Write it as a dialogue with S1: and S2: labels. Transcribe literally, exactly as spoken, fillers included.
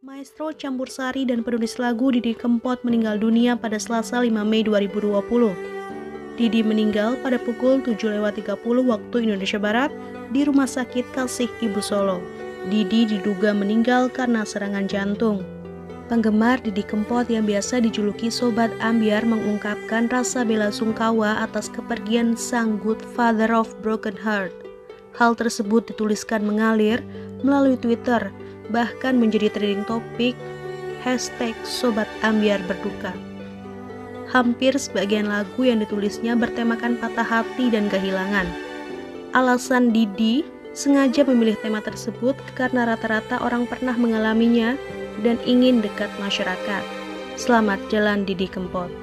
S1: Maestro campursari dan penulis lagu Didi Kempot meninggal dunia pada Selasa lima Mei dua ribu dua puluh. Didi meninggal pada pukul tujuh lewat tiga puluh waktu Indonesia Barat di Rumah Sakit Kasih Ibu Solo. Didi diduga meninggal karena serangan jantung. Penggemar Didi Kempot yang biasa dijuluki Sobat Ambyar mengungkapkan rasa bela sungkawa atas kepergian sang Good Father of Broken Heart. Hal tersebut dituliskan mengalir melalui Twitter, bahkan menjadi trending topik hashtag Sobat Ambyar Berduka. Hampir sebagian lagu yang ditulisnya bertemakan patah hati dan kehilangan. Alasan Didi sengaja memilih tema tersebut karena rata-rata orang pernah mengalaminya dan ingin dekat masyarakat. Selamat jalan Didi Kempot.